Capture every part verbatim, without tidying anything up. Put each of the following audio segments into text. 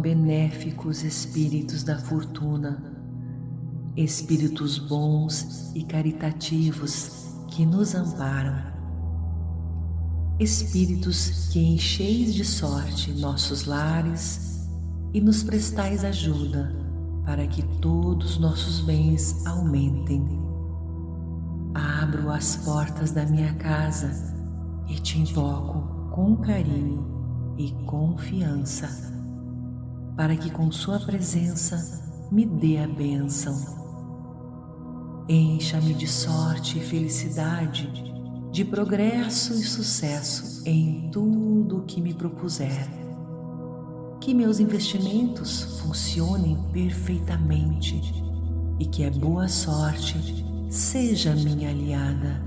benéficos espíritos da fortuna, espíritos bons e caritativos que nos amparam, espíritos que encheis de sorte nossos lares e nos prestais ajuda para que todos nossos bens aumentem. Abro as portas da minha casa e te invoco com carinho e confiança, para que com sua presença me dê a bênção. Encha-me de sorte e felicidade, de progresso e sucesso em tudo o que me propuser. Que meus investimentos funcionem perfeitamente e que a boa sorte seja minha aliada.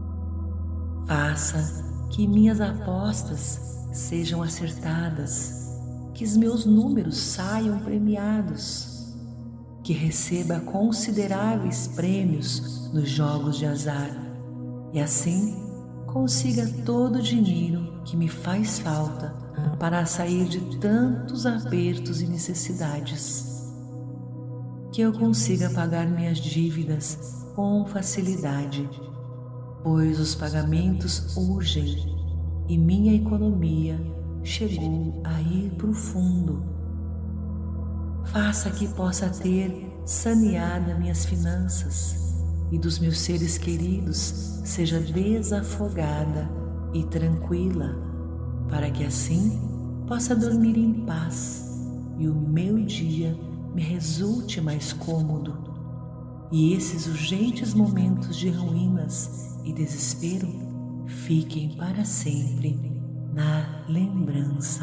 Faça que minhas apostas sejam acertadas, que os meus números saiam premiados, que receba consideráveis prêmios nos jogos de azar e assim consiga todo o dinheiro que me faz falta para sair de tantos apertos e necessidades. Que eu consiga pagar minhas dívidas com facilidade, pois os pagamentos urgem e minha economia chegou a ir para o fundo. Faça que possa ter saneada minhas finanças e dos meus seres queridos seja desafogada e tranquila, para que assim possa dormir em paz e o meu dia me resulte mais cômodo e esses urgentes momentos de ruínas e desespero fiquem para sempre na lembrança.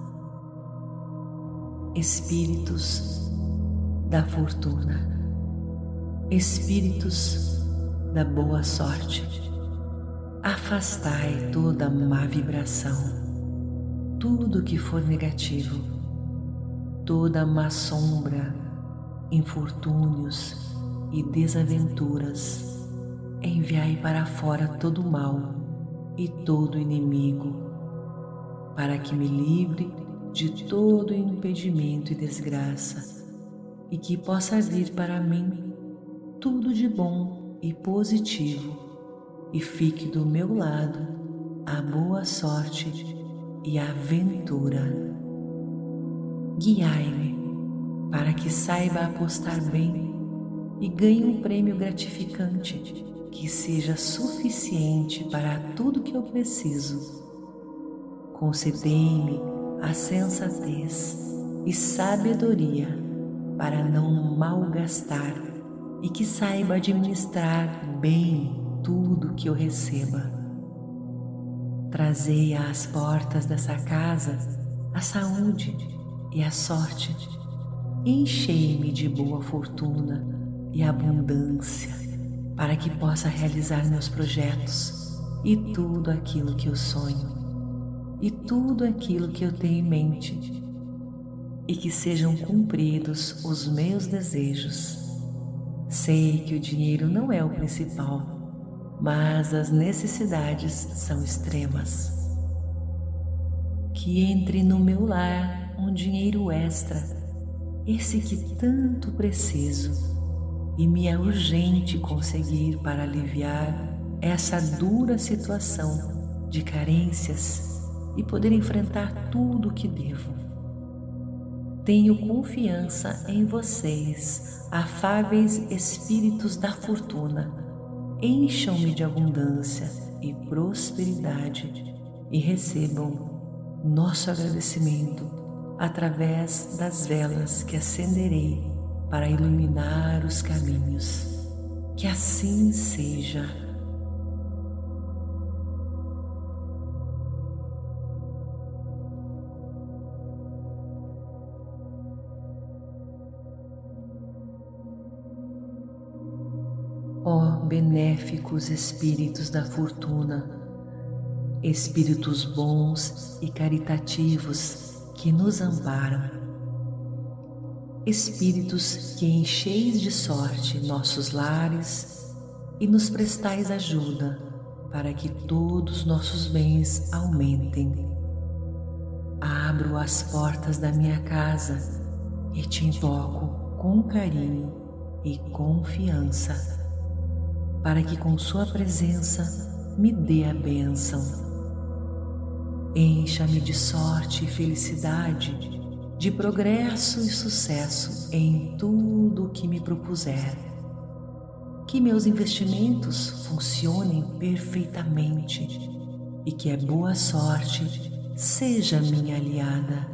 Espíritos da fortuna, espíritos da boa sorte, afastai toda má vibração, tudo que for negativo, toda má sombra, infortúnios e desaventuras. Enviai para fora todo o mal e todo o inimigo, para que me livre de todo impedimento e desgraça, e que possa vir para mim tudo de bom e positivo, e fique do meu lado a boa sorte e a aventura. Guiai-me para que saiba apostar bem e ganhe um prêmio gratificante que seja suficiente para tudo que eu preciso. Concedei-me a sensatez e sabedoria para não malgastar e que saiba administrar bem tudo que eu receba. Trazei às portas dessa casa a saúde e a sorte. Enchei-me de boa fortuna e abundância, para que possa realizar meus projetos e tudo aquilo que eu sonho, e tudo aquilo que eu tenho em mente, e que sejam cumpridos os meus desejos. Sei que o dinheiro não é o principal, mas as necessidades são extremas. Que entre no meu lar um dinheiro extra, esse que tanto preciso, e me é urgente conseguir para aliviar essa dura situação de carências e poder enfrentar tudo o que devo. Tenho confiança em vocês, afáveis espíritos da fortuna. Encham-me de abundância e prosperidade e recebam nosso agradecimento através das velas que acenderei para iluminar os caminhos. Que assim seja. Ó benéficos espíritos da fortuna, espíritos bons e caritativos que nos amparam, espíritos que encheis de sorte nossos lares e nos prestais ajuda para que todos nossos bens aumentem. abro as portas da minha casa e te invoco com carinho e confiança, para que com sua presença me dê a bênção. Encha-me de sorte e felicidade, de progresso e sucesso em tudo o que me propuser. Que meus investimentos funcionem perfeitamente e que a boa sorte seja minha aliada.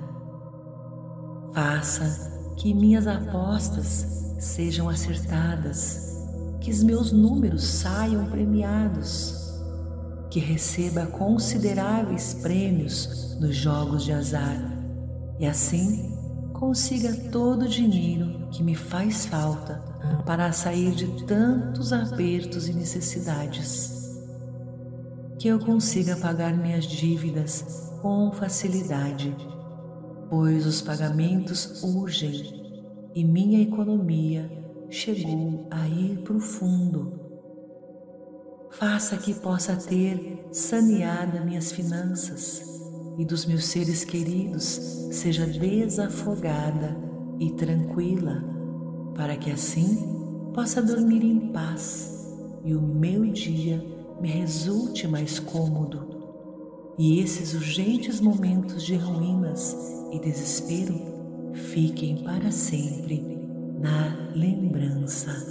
Faça que minhas apostas sejam acertadas, que os meus números saiam premiados, que receba consideráveis prêmios nos jogos de azar e assim consiga todo o dinheiro que me faz falta para sair de tantos apertos e necessidades. Que eu consiga pagar minhas dívidas com facilidade, pois os pagamentos urgem e minha economia chegou a ir para o fundo. Faça que possa ter saneada minhas finanças e dos meus seres queridos seja desafogada e tranquila, para que assim possa dormir em paz e o meu dia me resulte mais cômodo e esses urgentes momentos de ruínas e desespero fiquem para sempre na lembrança.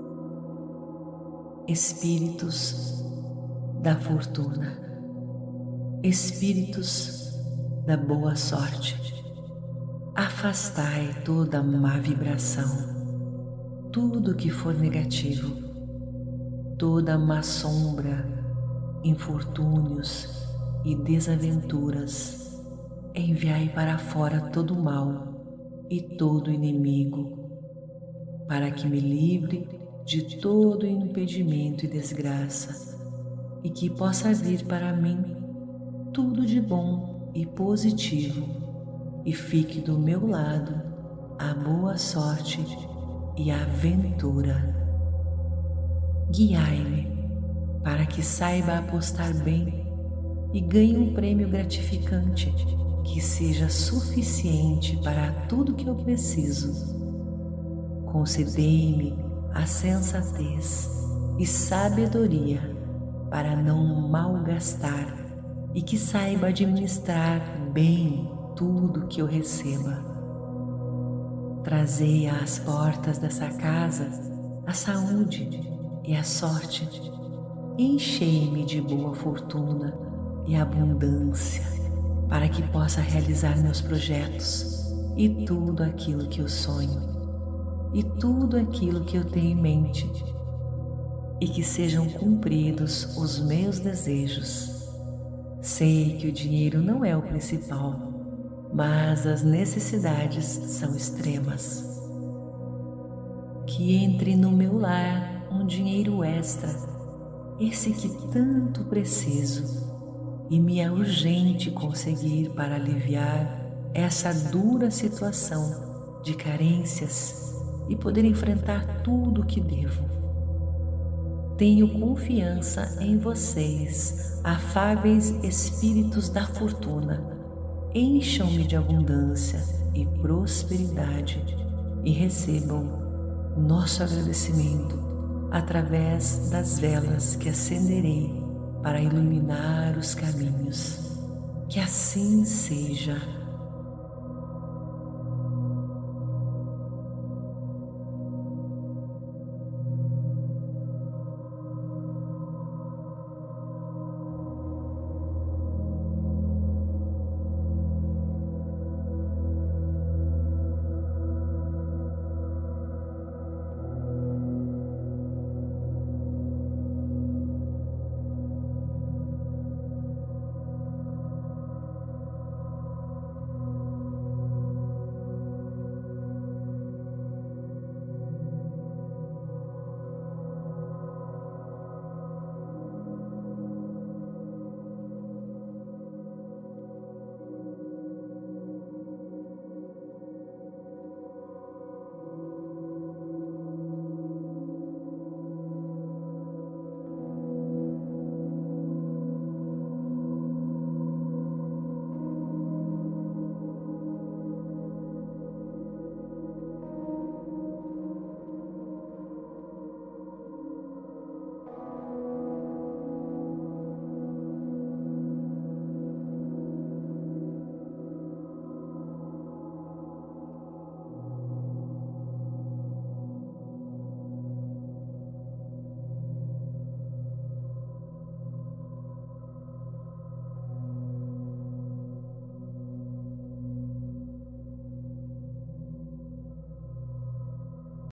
Espíritos da fortuna, espíritos da boa sorte, afastai toda má vibração, tudo que for negativo, toda má sombra, infortúnios e desaventuras, enviai para fora todo o mal e todo inimigo, para que me livre de todo impedimento e desgraça, e que possa vir para mim tudo de bom e positivo, e fique do meu lado a boa sorte e a aventura. Guiai-me para que saiba apostar bem e ganhe um prêmio gratificante que seja suficiente para tudo que eu preciso. Concedei-me a sensatez e sabedoria para não malgastar e que saiba administrar bem tudo que eu receba. Trazei às portas dessa casa a saúde e a sorte. Enchei-me de boa fortuna e abundância para que possa realizar meus projetos e tudo aquilo que eu sonho e tudo aquilo que eu tenho em mente, e que sejam cumpridos os meus desejos. Sei que o dinheiro não é o principal, mas as necessidades são extremas. Que entre no meu lar um dinheiro extra, esse que tanto preciso, e me é urgente conseguir para aliviar essa dura situação de carências e poder enfrentar tudo o que devo. Tenho confiança em vocês, afáveis espíritos da fortuna. Encham-me de abundância e prosperidade e recebam nosso agradecimento através das velas que acenderei para iluminar os caminhos. Que assim seja.